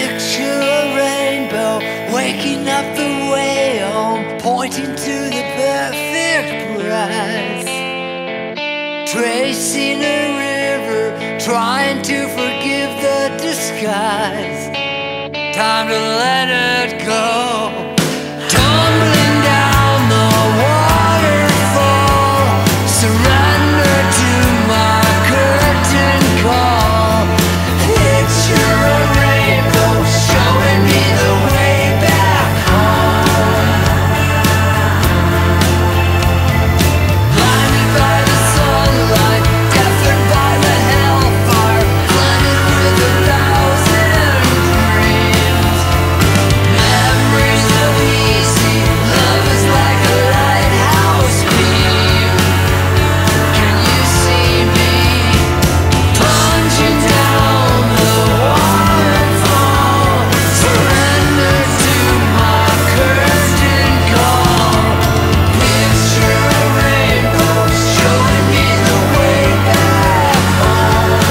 Picture a rainbow waking up the way home, pointing to the perfect prize. Tracing a river, trying to forgive the disguise. Time to let it go. Tumbling down the waterfall, surrender to my curtain call. Picture a rainbow showing me the way back home. Blinded by the sunlight, deafened by the hellfire, blinded with 1,000 dreams. Memories of easy love is like a lighthouse beam. Can you see me plunging down the waterfall? Surrender to my curtain call. Picture a rainbow showing me the way back home.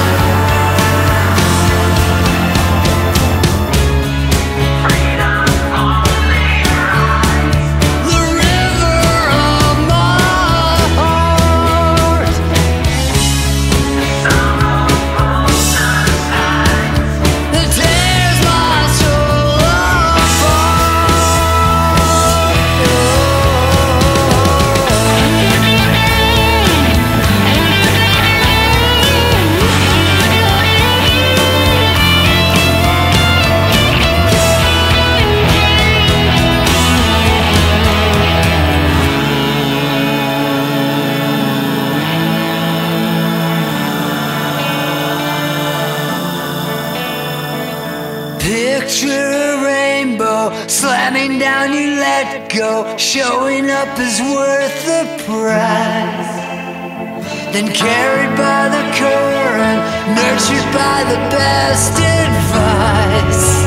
The river of my heart. That tears my soul Picture a rainbow slamming down, you let go. Showing up is worth the price. Then carried by the current, nurtured by the best advice.